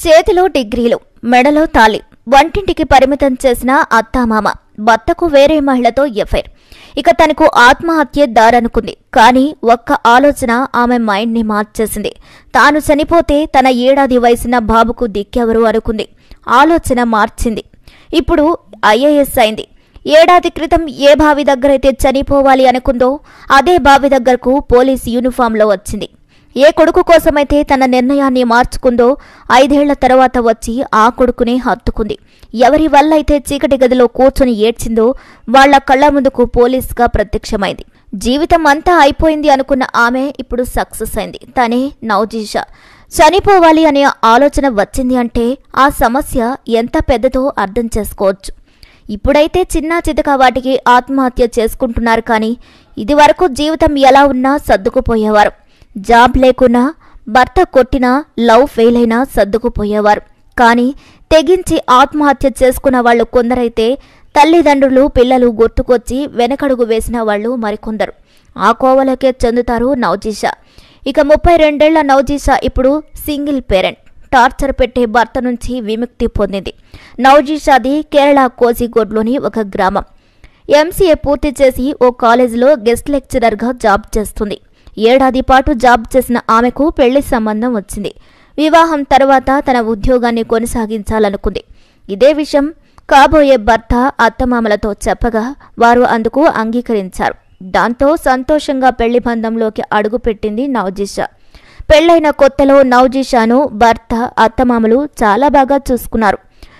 చేతిలో డిగ్రీలు, మెడలో తాళి, వంటింటికి పరిమితం చేసిన అత్తామామ, భర్తకు వేరే మహిళతో ఎఫైర్. ఇక తనకు ఆత్మహత్య దారనుకుంది. కానీ ఒక్క ఆలోచన ఆమె మైండ్ని మార్చేసింది. తాను చనిపోతే తన 7 ఏళ్ల వయసున్న బాబుకు దిక్కెవరు అనుకుంది. ఆలోచన మార్చింది. ఇప్పుడు ఐఏఎస్ అయింది. 7 ఏడాది క్రితం ఏ బావి దగ్గరైతే చనిపోవాలి అనుకుందో అదే బావి దగ్గరకు పోలీస్ యూనిఫామ్లో వచ్చింది. ఏ కొడుకు కోసమైతే తన నిర్ణయాన్ని మార్చుకుందో 5 ఏళ్ల తర్వాత వచ్చి ఆ కొడుకునే హత్తుకుంది. ఎవరి వల్ల అయితే చీకటి గదిలో కూర్చొని ఏడ్చిందో వాళ్ల కళ్ల ముందుకు పోలీసుగా ప్రత్యక్షమైంది. జీవితం అంతా అయిపోయింది అనుకున్న ఆమె ఇప్పుడు సక్సెస్ అయింది. తనే నవజీష. చనిపోవాలి అనే ఆలోచన వచ్చింది అంటే ఆ సమస్య ఎంత పెద్దదో అర్థం చేసుకోవచ్చు. ఇప్పుడైతే చిన్నా చితక వాటికి ఆత్మహత్య చేసుకుంటున్నారు. కానీ ఇదివరకు జీవితం ఎలా ఉన్నా సర్దుకుపోయేవారు. జాబ్ లేకున్నా, భర్త కొట్టినా, లవ్ ఫెయిల్ అయినా సర్దుకుపోయేవారు. కానీ తెగించి ఆత్మహత్య చేసుకున్న వాళ్లు కొందరైతే తల్లిదండ్రులు, పిల్లలు గుర్తుకొచ్చి వెనకడుగు వేసిన వాళ్లు మరికొందరు. ఆ కోవలకే చెందుతారు నవజీష. ఇక 32 ఏళ్ల నవజీష ఇప్పుడు సింగిల్ పేరెంట్. టార్చర్ పెట్టే భర్త నుంచి విముక్తి పొందింది. నవజీషాది కేరళ కోజికోడ్లోని ఒక గ్రామం. ఎంసీఏ పూర్తి చేసి ఓ కాలేజీలో గెస్ట్ లెక్చరర్గా జాబ్ చేస్తుంది. 7 ఏడాది పాటు జాబ్ చేసిన ఆమెకు పెళ్లి సంబంధం వచ్చింది. వివాహం తర్వాత తన ఉద్యోగాన్ని కొనసాగించాలనుకుంది. ఇదే విషయం కాబోయే భర్త, అత్తమామలతో చెప్పగా వారు అందుకు అంగీకరించారు. దాంతో సంతోషంగా పెళ్లి బంధంలోకి అడుగుపెట్టింది నవజీష. పెళ్లైన కొత్తలో నవజీషాను భర్త, అత్తమామలు చాలా బాగా చూసుకున్నారు.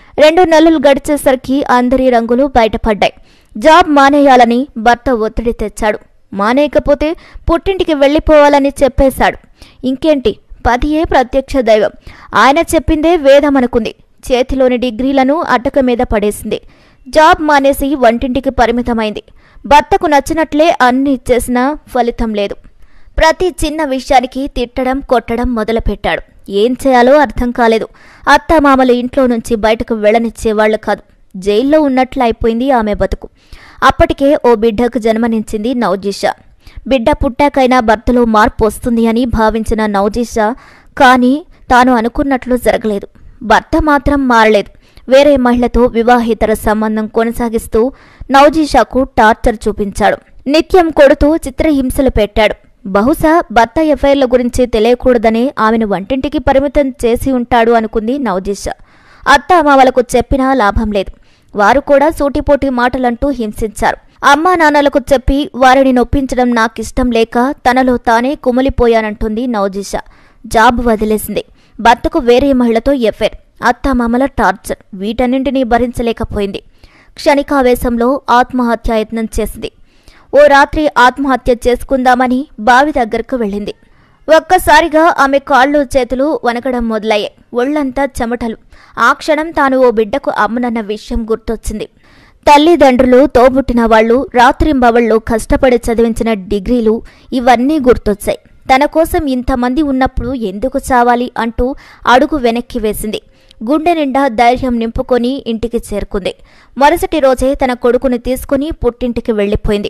2 నెలలు గడిచేసరికి అందరి రంగులు బయటపడ్డాయి. జాబ్ మానేయాలని భర్త ఒత్తిడి తెచ్చాడు. మానేయకపోతే పుట్టింటికి వెళ్లిపోవాలని చెప్పేశాడు. ఇంకేంటి, పతియే ప్రత్యక్ష దైవం. ఆయన చెప్పిందే వేదమనుకుంది. చేతిలోని డిగ్రీలను అటక మీద పడేసింది. జాబ్ మానేసి వంటింటికి పరిమితమైంది. భర్తకు నచ్చినట్లే అన్ని చేసినా ఫలితం లేదు. ప్రతి చిన్న విషయానికి తిట్టడం, కొట్టడం మొదలుపెట్టాడు. ఏం చేయాలో అర్థం కాలేదు. అత్తమామలు ఇంట్లో నుంచి బయటకు వెళ్లనిచ్చేవాళ్లు కాదు. జైల్లో ఉన్నట్లు అయిపోయింది ఆమె బతుకు. అప్పటికే ఓ బిడ్డకు జన్మనించింది నవజీష. బిడ్డ పుట్టాకైనా భర్తలో మార్పు వస్తుంది అని భావించిన నవజీష, కానీ తాను అనుకున్నట్లు జరగలేదు. భర్త మాత్రం మారలేదు. వేరే మహిళతో వివాహేతర సంబంధం కొనసాగిస్తూ నవజీషకు టార్చర్ చూపించాడు. నిత్యం కొడుతూ చిత్రహింసలు పెట్టాడు. బహుశా భర్త ఎఫ్ఐఆర్ల గురించి తెలియకూడదనే ఆమెను వంటింటికి పరిమితం చేసి ఉంటాడు అనుకుంది నవజీష. అత్తామామలకు చెప్పినా లాభం లేదు. వారు కూడా సూటిపోటి మాటలంటూ హింసించారు. అమ్మా నాన్నలకు చెప్పి వారిని నొప్పించడం నాకిష్టం లేక తనలో తానే కుమిలిపోయానంటుంది నవజీష. జాబ్ వదిలేసింది. భర్తకు వేరే మహిళతో ఎఫైర్, అత్తామామల టార్చర్, వీటన్నింటినీ భరించలేకపోయింది. క్షణికావేశంలో ఆత్మహత్యాయత్నం చేసింది. ఓ రాత్రి ఆత్మహత్య చేసుకుందామని బావి దగ్గరకు వెళ్ళింది. ఒక్కసారిగా ఆమె కాళ్ళు, చేతులు వణకడం మొదలయ్యాయి. ఒళ్లంతా చెమటలు. ఆ క్షణం తాను ఓ బిడ్డకు అమ్మనన్న విషయం గుర్తొచ్చింది. తల్లిదండ్రులు, తోబుట్టిన వాళ్లు, రాత్రింబవళ్లు కష్టపడి చదివించిన డిగ్రీలు, ఇవన్నీ గుర్తొచ్చాయి. తన కోసం ఇంతమంది ఉన్నప్పుడు ఎందుకు చావాలి అంటూ అడుగు వెనక్కి వేసింది. గుండె నిండా ధైర్యం నింపుకొని ఇంటికి చేరుకుంది. మరుసటి రోజే తన కొడుకుని తీసుకుని పుట్టింటికి వెళ్లిపోయింది.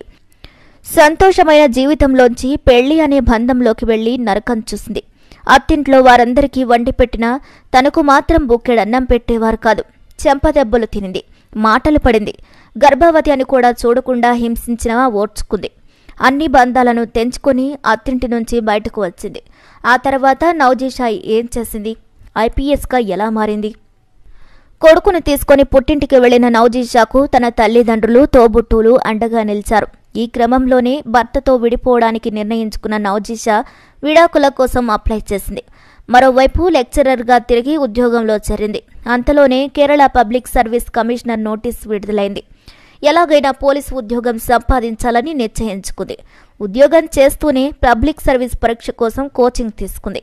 సంతోషమైన జీవితంలోంచి పెళ్లి అనే బంధంలోకి వెళ్లి నరకం చూసింది. అత్తింట్లో వారందరికీ వండి పెట్టినా తనకు మాత్రం బుక్కెడన్నం పెట్టేవారు కాదు. చెంపదెబ్బలు తినింది, మాటలు పడింది. గర్భవతి అని కూడా చూడకుండా హింసించినా ఓర్చుకుంది. అన్ని బంధాలను తెంచుకొని అత్తింటి నుంచి బయటకు వచ్చింది. ఆ తర్వాత నవజీష ఏం చేసింది? ఐపీఎస్గా ఎలా మారింది? కొడుకుని తీసుకుని పుట్టింటికి వెళ్లిన నవజీషకు తన తల్లిదండ్రులు, తోబుట్టువులు అండగా నిలిచారు. ఈ క్రమంలోనే భర్తతో విడిపోవడానికి నిర్ణయించుకున్న నవజీష విడాకుల కోసం అప్లై చేసింది. మరోవైపు లెక్చరర్గా తిరిగి ఉద్యోగంలో చేరింది. అంతలోనే Kerala public service commissioner notice విడుదలైంది. ఎలాగైనా పోలీసు ఉద్యోగం సంపాదించాలని నిశ్చయించుకుంది. ఉద్యోగం చేస్తూనే పబ్లిక్ సర్వీస్ పరీక్ష కోసం కోచింగ్ తీసుకుంది.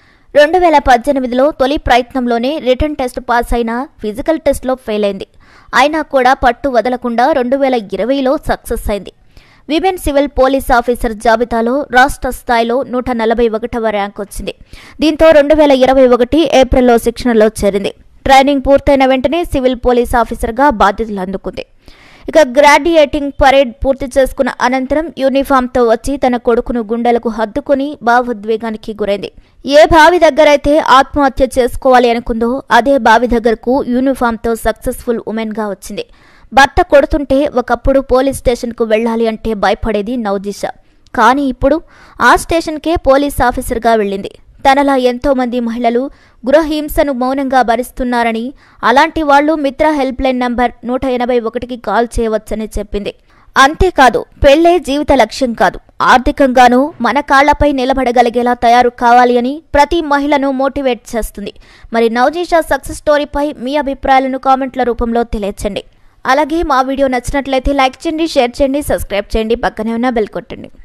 2018లో తొలి ప్రయత్నంలోనే రిటర్న్ టెస్ట్ పాస్ అయినా ఫిజికల్ టెస్ట్లో ఫెయిల్ అయింది. అయినా కూడా పట్టు వదలకుండా 2020లో సక్సెస్ అయింది. విమెన్ సివిల్ పోలీస్ ఆఫీసర్ జాబితాలో రాష్ట్ర స్థాయిలో 141వ ర్యాంక్ వచ్చింది. దీంతో 2021 ఏప్రిల్లో శిక్షణలో చేరింది. ట్రైనింగ్ పూర్తయిన వెంటనే సివిల్ పోలీస్ ఆఫీసర్గా బాధ్యతలు అందుకుంది. ఇక గ్రాడ్యుయేటింగ్ పరేడ్ పూర్తి చేసుకున్న అనంతరం యూనిఫామ్తో వచ్చి తన కొడుకును గుండెలకు హత్తుకుని భావోద్వేగానికి గురైంది. ఏ బావి దగ్గరైతే ఆత్మహత్య చేసుకోవాలి అనుకుందో అదే బావి దగ్గరకు యూనిఫామ్తో సక్సెస్ఫుల్ ఉమెన్ గా వచ్చింది. భర్త కొడుతుంటే ఒకప్పుడు పోలీస్ స్టేషన్కు వెళ్లాలి అంటే భయపడేది నవజీషా. కానీ ఇప్పుడు ఆ స్టేషన్కే పోలీస్ ఆఫీసర్గా వెళ్ళింది. తనలా ఎంతో మంది మహిళలు గృహహింసను మౌనంగా భరిస్తున్నారని, అలాంటి వాళ్లు మిత్ర హెల్ప్ లైన్ నంబర్ 181కి కాల్ చేయవచ్చని చెప్పింది. అంతేకాదు, పెళ్లే జీవిత లక్ష్యం కాదు, ఆర్థికంగానూ మన కాళ్లపై నిలబడగలిగేలా తయారు కావాలి అని ప్రతి మహిళను మోటివేట్ చేస్తుంది. మరి నవజీషా సక్సెస్ స్టోరీపై మీ అభిప్రాయాలను కామెంట్ల రూపంలో తెలియచేయండి. అలాగే మా వీడియో నచ్చినట్లయితే లైక్ చేయండి, షేర్ చేయండి, సబ్స్క్రైబ్ చేయండి, పక్కనే ఉన్న బెల్ కొట్టండి.